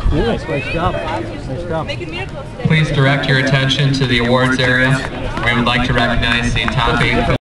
Nice job. Nice job. Please direct your attention to the awards area. We would like to recognize the top 8